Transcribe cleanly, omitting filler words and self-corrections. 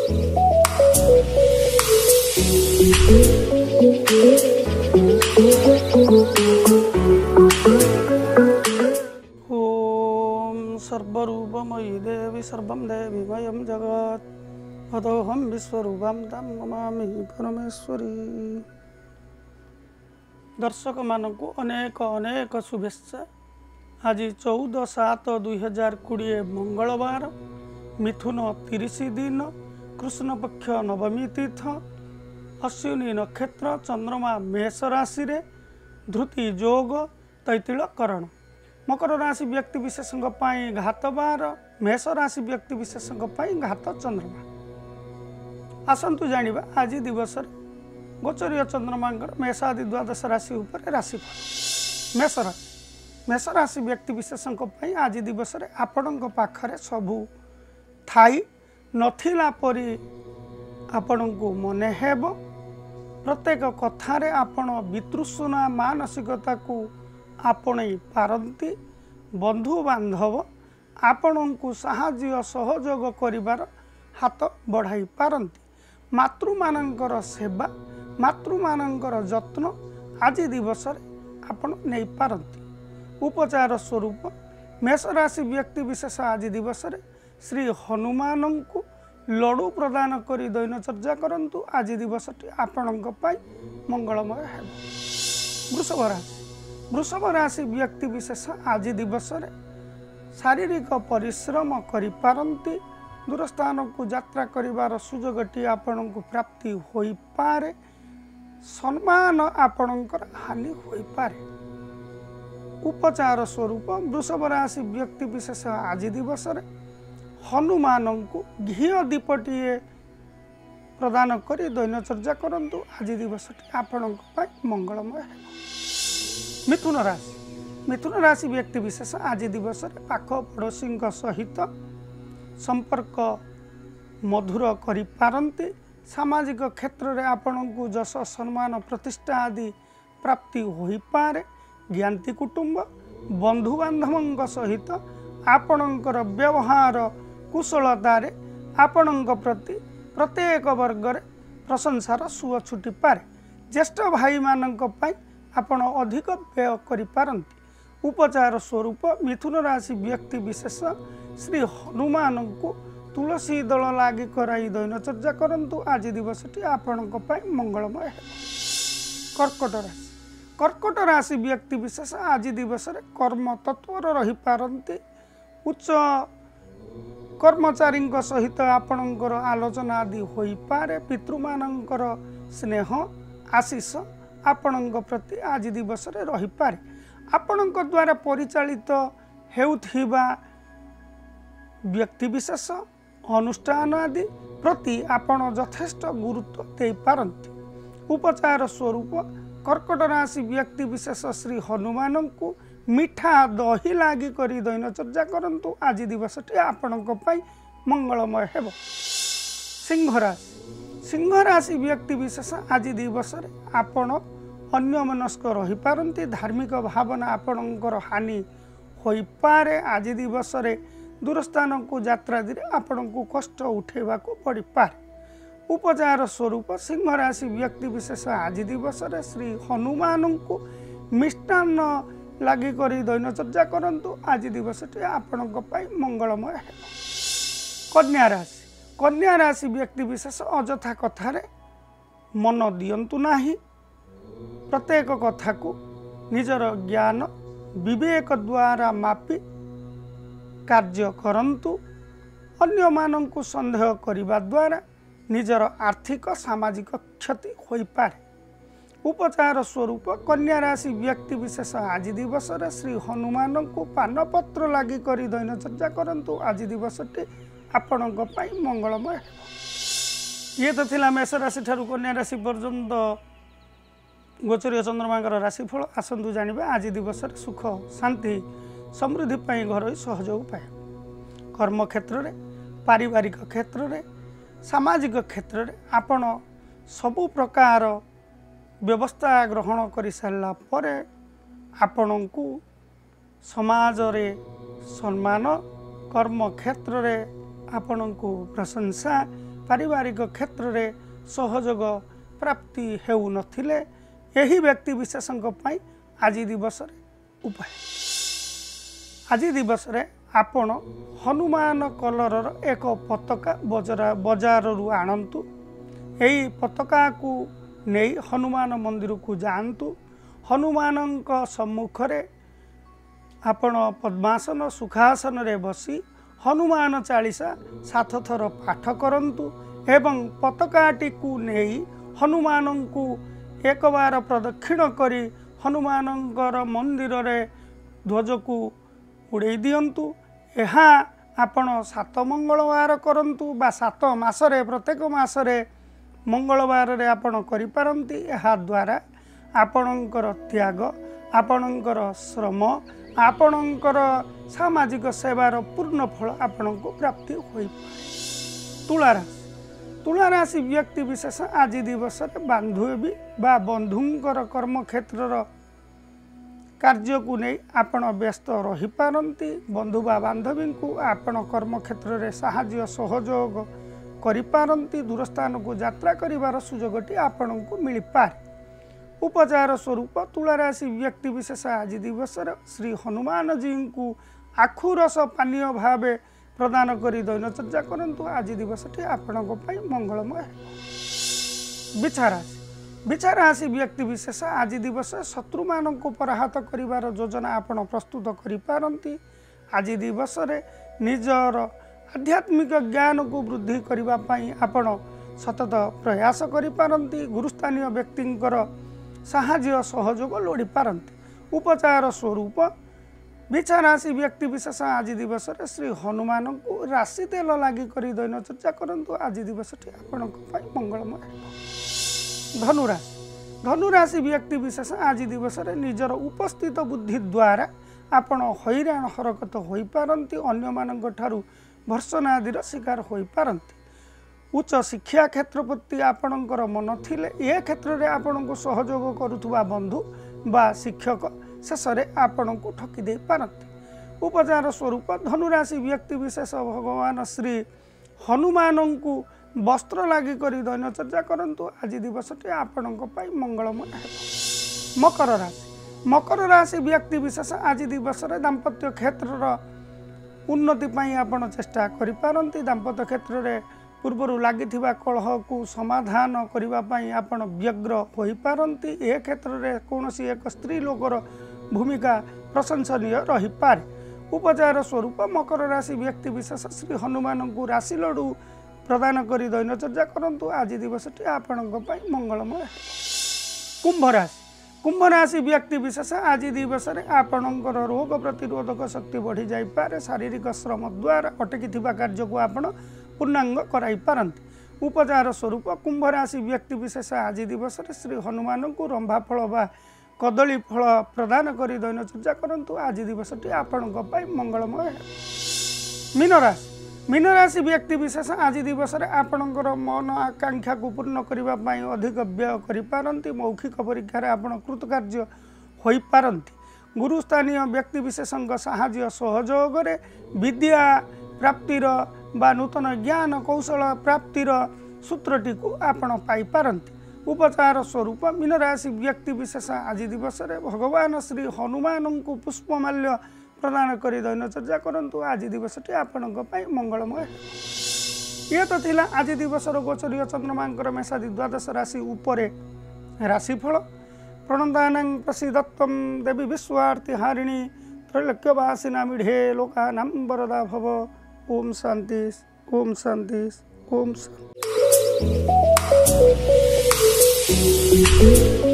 ओम सर्वरूपमयी देवी सर्वं देवीमयं जगत् अतोऽहं विश्वरूपं तं नमामि परमेश्वरी। दर्शक मानकु अनेक अनेक शुभेच्छा। आज 14/7/2020 मंगलवार मिथुन 30 दिन कृष्ण पक्ष नवमी तीर्थ अश्विनी नक्षत्र चंद्रमा मेष राशि रे धृति जोग तैतिल करण। मकर राशि व्यक्ति विशेषज्ञ घात बार मेष राशि व्यक्ति विशेषज्ञ घात चंद्रमा। आसतु जानिबा आज दिवस गोचरीय चंद्रमा मेषादि द्वादश राशि उपर राशिफल। मेष राशि व्यक्ति विशेषज्ञ आज दिवस आपण पाखरे सबू थाई नथिला परी आपण को मने हेब। प्रत्येक कथारे आपण वितृष्णा मानसिकता को आपणई पारंती। बंधु बांधव आपण को साहाय्य सहयोग करिवार हाथ बढ़ाई पारंती। मातृमानंकर सेवा मातृमानंकर जत्न आज दिवस आपण नहीं पारंती। उपचार स्वरूप मेष राशि व्यक्ति विशेष आज दिवस श्री हनुमान को लडू प्रदान करी दैनचर्या करंतु। आज दिवसटी आपणक पाई मंगलमय है। वृषभ राशि व्यक्ति विशेष आज दिवस शारीरिक परिश्रम करि पारंती। दूर स्थान को यात्रा करिवार सुजोगटी आपण को प्राप्ति होई पारे। सम्मान आपणकर हानि होई पारे। उपचार स्वरूप वृषभ राशि व्यक्ति विशेष आज दिवस हनुमान को घी दीपटीए प्रदान करी दैनचर्या करंतु। आज दिवस आपण मंगलमय है। मिथुन राशि व्यक्ति विशेष आज दिवस पाख पड़ोशी सहित संपर्क मधुर करि पारंती। सामाजिक क्षेत्र में आपण को जश सम्मान प्रतिष्ठा आदि प्राप्ति होई पारे। ज्ञाति कुटुंब बंधु बांधव सहित आपणकर व्यवहार कुशलतारे आपणक प्रति प्रत्येक वर्ग प्रशंसार सुଅ छुटी पारे। ज्येष्ठ भाई मानक पाई आपण अधिक व्यय करि पारंती। उपचार स्वरूप मिथुन राशि व्यक्ति विशेष श्री हनुमान को तुलसी दल लागी कराई दैनचर्या करंतु। आज दिवसटी आपणक पाई मंगलमय है। कर्कट राशि व्यक्ति विशेष आज दिवस कर्म तत्पर रही पारंती। उच्च कर्मचारी सहित आपणकर आलोचना आदि होई पारे। पितृमानंकर स्नेह आशीष आपणक प्रति आज दिवस रही पारे। आपणक द्वारा परिचालित हेउथिबा व्यक्ति विशेष अनुष्ठान आदि प्रति आपण यथेष्ट गुरुत्व दे पारंती। उपचार स्वरूप कर्कट राशि व्यक्ति विशेष श्री हनुमान को मीठा दही लागी करी दैनचर्या करंतु। आज दिवसटी आपणक पाई मंगलमय हेब। सिंह राशि व्यक्ति विशेष आज दिवस आपण अन्यमनस्क रही पारंती। धार्मिक भावना आपणकर हानि होई पारे। आज दिवस दूरस्थान को यात्रा दि आपण को कष्ट उठेबा को पड़ी पारे। उपचार स्वरूप सिंह राशि व्यक्ति विशेष आज दिवस श्री हनुमान को मिष्टान्न लागी करी दैनचर्या करंतु। आज दिवसटी आपणक पाई मंगलमय है। कन्या राशि व्यक्ति विशेष अजथा कथारे मन दियंतु नाही। प्रत्येक कथा को निजर ज्ञान विवेक द्वारा मापी कार्य करंतु। अन्य मानंकु संदेह करिबा द्वारा निजर आर्थिक सामाजिक क्षति होई पारे। उपचार स्वरूप कन्या राशि व्यक्ति विशेष आज दिवस श्री हनुमान को पानपत्र लागी करी दैनचर्या करंतु। आज दिवसटी आपणक पाई मंगलमय। ये तो थिला मेष राशि ठारू कन्या राशि पर्यंत गोचरीय चंद्रमा राशिफल। आसतु जानिबा आज दिवस सुख शांति समृद्धि पाई घर सहयोग पाए। कर्म क्षेत्र में पारिवारिक क्षेत्र में सामाजिक क्षेत्र में आपण सबु प्रकार व्यवस्था ग्रहण कर सारा पर आपण को समाज रे सम्मान कर्म क्षेत्र में आपण को प्रशंसा पारिवारिक क्षेत्र रे सहयोग प्राप्ति हेउ नथिले एही व्यक्ति विशेषଙ୍କ ପାଇଁ ଆଜି ଦିବସରେ ଉପାୟ। ଆଜି ଦିବସରେ ଆପଣ ହନୁମାନ କଲରର ଏକ ପତାକା ବଜାରରୁ ଆଣନ୍ତୁ। ଏହି ପତାକାକୁ ନେଇ ହନୁମାନ ମନ୍ଦିରକୁ ଯାଆନ୍ତୁ। ହନୁମାନଙ୍କ ସମ୍ମୁଖରେ ଆପଣ ପଦ୍ମାସନ ସୁଖାସନରେ ବସି ହନୁମାନ ଚାଳିଶା 7 ଥର ପାଠ କରନ୍ତୁ ଏବଂ ପତାକାଟିକୁ ନେଇ ହନୁମାନଙ୍କୁ ଏକ ବାର ପ୍ରଦକ୍ଷିଣ କରି ହନୁମାନଙ୍କର ମନ୍ଦିରରେ ଧ୍ୱଜକୁ ଉଡ଼େଇ ଦିଅନ୍ତୁ। ଏହା ଆପଣ 7 ମଙ୍ଗଳବାର କରନ୍ତୁ ବା 7 ମାସରେ ପ୍ରତ୍ୟେକ ମାସରେ ମଙ୍ଗଳବାରରେ ଆପଣ କରିପାରନ୍ତି। ଏହା ଦ୍ୱାରା ଆପଣଙ୍କର ତ୍ୟାଗ, ଆପଣଙ୍କର ଶ୍ରମ, ଆପଣଙ୍କର ସାମାଜିକ ସେବାର ପୂର୍ଣ୍ଣ ଫଳ ଆପଣଙ୍କୁ ପ୍ରାପ୍ତି ହୋଇପାରେ। ତୁଳା ରାଶି ବ୍ୟକ୍ତି ବିଶେଷ ଆଜି ଦିବସରେ ବାନ୍ଧବୀ ବା ବନ୍ଧୁଙ୍କର କର୍ମକ୍ଷେତ୍ରର କାର୍ଯ୍ୟକୁ ନେଇ ଆପଣ ବ୍ୟସ୍ତ ରହିପାରନ୍ତି। ବନ୍ଧୁ ବା ବାନ୍ଧବୀଙ୍କୁ ଆପଣ କର୍ମକ୍ଷେତ୍ରରେ ସାହାଯ୍ୟ ସହଯୋଗ କରିପାରନ୍ତି। ଦୂରସ୍ଥାନକୁ ଯାତ୍ରା କରିବାର ସୁଯୋଗଟି ଆପଣଙ୍କୁ ମିଳିପାରେ। ଉପଚାର ସ୍ୱରୂପ ତୁଳାରାଶି ବ୍ୟକ୍ତି ବିଶେଷ ଆଜି ଦିବସରେ ଶ୍ରୀ ହନୁମାନଜୀଙ୍କୁ ଆଖୁ ରସ ପାନୀୟ ଭାବେ ପ୍ରଦାନ କରି ଦୈନଚର୍ଯ୍ୟା କରନ୍ତୁ। ଆଜି ଦିବସଟି ଆପଣଙ୍କ ପାଇଁ ମଙ୍ଗଳମୟ ହେବ। ବିଛା ରାଶି ବ୍ୟକ୍ତି ବିଶେଷ ଆଜି ଦିବସ ଶତ୍ରୁମାନଙ୍କୁ ପରାହତ କରିବାର ଯୋଜନା ଆପଣ ପ୍ରସ୍ତୁତ କରିପାରନ୍ତି। ଆଜି ଦିବସରେ ନିଜର ଆଧ୍ୟାତ୍ମିକ ଜ୍ଞାନକୁ ବୃଦ୍ଧି କରିବା ପାଇଁ ଆପଣ ସତତ ପ୍ରୟାସ କରିପାରନ୍ତି। ଗୁରୁସ୍ଥାନୀୟ ବ୍ୟକ୍ତିଙ୍କର ସାହାଯ୍ୟ ସହଯୋଗ ଲୋଡ଼ିପାରନ୍ତି। ଉପଚାର ସ୍ୱରୂପ ବିଛା ରାଶି ବ୍ୟକ୍ତି ବିଶେଷ ଆଜି ଦିବସରେ ଶ୍ରୀ ହନୁମାନଙ୍କୁ ରାଶି ତେଲ ଲାଗି କରି ଦୈନଚର୍ଯ୍ୟା କରନ୍ତୁ। ଆଜି ଦିବସଟି ଆପଣଙ୍କ ପାଇଁ ମଙ୍ଗଳମୟ ହେବ। ଧନୁରାଶି ବ୍ୟକ୍ତି ବିଶେଷ ଆଜି ଦିବସରେ ନିଜର ଉପସ୍ଥିତ ବୁଦ୍ଧି ଦ୍ୱାରା ଆପଣ ହଇରାଣ ହରକତ ହୋଇପାରନ୍ତି। ଅନ୍ୟମାନଙ୍କ ଠାରୁ ଭର୍ସନା ଆଦିର ଶିକାର ହୋଇପାରନ୍ତି। ଉଚ୍ଚ ଶିକ୍ଷା କ୍ଷେତ୍ର ପ୍ରତି ଆପଣଙ୍କର ମନ ଥିଲେ ଏ କ୍ଷେତ୍ରରେ ଆପଣଙ୍କୁ ସହଯୋଗ କରୁଥିବା ବନ୍ଧୁ ବା ଶିକ୍ଷକ ଶେଷରେ ଆପଣଙ୍କୁ ଠକି ଦେଇପାରନ୍ତି। ଉପଚାର ସ୍ୱରୂପ ଧନୁରାଶି ବ୍ୟକ୍ତି ବିଶେଷ ଭଗବାନ ଶ୍ରୀ ହନୁମାନଙ୍କୁ ବସ୍ତ୍ର ଲାଗି କରି ଦୈନଚର୍ଯ୍ୟା କରନ୍ତୁ। ଆଜି ଦିବସଟି ଆପଣଙ୍କ ପାଇଁ ମଙ୍ଗଳମୟ ହେବ। ମକର ରାଶି ବ୍ୟକ୍ତି ବିଶେଷ ଆଜି ଦିବସରେ ଦାମ୍ପତ୍ୟ କ୍ଷେତ୍ରର ଉନ୍ନତି ପାଇଁ ଆପଣ ଚେଷ୍ଟା କରିପାରନ୍ତି। ଦାମ୍ପତ୍ୟ କ୍ଷେତ୍ରରେ ପୂର୍ବରୁ ଲାଗିଥିବା କଳହକୁ ସମାଧାନ କରିବା ପାଇଁ ଆପଣ ବ୍ୟଗ୍ର ହୋଇପାରନ୍ତି। ଏ କ୍ଷେତ୍ରରେ କୌଣସି ଏକ ସ୍ତ୍ରୀ ଲୋକର ଭୂମିକା ପ୍ରଶଂସନୀୟ ରହିପାରେ। ଉପଚାର ସ୍ୱରୂପ ମକର ରାଶି ବ୍ୟକ୍ତି ବିଶେଷ ଶ୍ରୀ ହନୁମାନଙ୍କୁ ରାଶି ଲଡ଼ୁ ପ୍ରଦାନ କରି ଦୈନଚର୍ଯ୍ୟା କରନ୍ତୁ। ଆଜି ଦିବସଟି ଆପଣଙ୍କ ପାଇଁ ମଙ୍ଗଳମୟ ହେବ। କୁମ୍ଭ ରାଶି ବ୍ୟକ୍ତି ବିଶେଷ ଆଜି ଦିବସରେ ଆପଣଙ୍କର ରୋଗ ପ୍ରତିରୋଧକ ଶକ୍ତି ବଢ଼ିଯାଇପାରେ। ଶାରୀରିକ ଶ୍ରମ ଦ୍ୱାରା ଅଟକିଥିବା କାର୍ଯ୍ୟକୁ ଆପଣ ପୂର୍ଣ୍ଣାଙ୍ଗ କରାଇପାରନ୍ତି। ଉପଚାର ସ୍ୱରୂପ କୁମ୍ଭ ରାଶି ବ୍ୟକ୍ତି ବିଶେଷ ଆଜି ଦିବସରେ ଶ୍ରୀ ହନୁମାନଙ୍କୁ ରମ୍ଭା ଫଳ ବା କଦଳୀ ଫଳ ପ୍ରଦାନ କରି ଦୈନଚର୍ଯ୍ୟା କରନ୍ତୁ। ଆଜି ଦିବସଟି ଆପଣଙ୍କ ପାଇଁ ମଙ୍ଗଳମୟ ହେବ। ମୀନ ରାଶି ବ୍ୟକ୍ତି ବିଶେଷ ଆଜି ଦିବସରେ ଆପଣଙ୍କର ମନ ଆକାଂକ୍ଷାକୁ ପୂର୍ଣ୍ଣ କରିବା ପାଇଁ ଅଧିକ ବ୍ୟୟ କରିପାରନ୍ତି। ମୌଖିକ ପରୀକ୍ଷାରେ ଆପଣ କୃତକାର୍ଯ୍ୟ ହୋଇପାରନ୍ତି। ଗୁରୁସ୍ଥାନୀୟ ବ୍ୟକ୍ତି ବିଶେଷଙ୍କ ସାହାଯ୍ୟ ସହଯୋଗରେ ବିଦ୍ୟା ପ୍ରାପ୍ତିର ବା ନୂତନ ଜ୍ଞାନ କୌଶଳ ପ୍ରାପ୍ତିର ସୂତ୍ରଟିକୁ ଆପଣ ପାଇପାରନ୍ତି। ଉପଚାର ସ୍ୱରୂପ ମୀନ ରାଶି ବ୍ୟକ୍ତି ବିଶେଷ ଆଜି ଦିବସରେ ଭଗବାନ ଶ୍ରୀ ହନୁମାନଙ୍କୁ ପୁଷ୍ପମାଲ୍ୟ ପ୍ରଦାନ କରି ଦୈନଚର୍ଯ୍ୟା କରନ୍ତୁ। ଆଜି ଦିବସଟି ଆପଣଙ୍କ ପାଇଁ ମଙ୍ଗଳମୟ ହେବ। ଇଏ ତ ଥିଲା ଆଜି ଦିବସର ଗୋଚରୀୟ ଚନ୍ଦ୍ରମାଙ୍କର ମେଷାଦି ଦ୍ୱାଦଶ ରାଶି ଉପରେ ରାଶିଫଳ। ପ୍ରଣନ୍ଦାନାଂ ପ୍ରସିଦ୍ଧତ୍ୱଂ ଦେବୀ ବିଶ୍ୱାର୍ଥି ହାରିଣୀ ତ୍ରୈଲୋକ୍ୟବାସିନା ମିଢ଼େ ଲୋକାନାଂ ବରଦା ଭବ। ଓମ୍ ଶାନ୍ତି ଓମ୍ ଶାନ୍ତି ଓମ୍ ଶାନ୍ତି।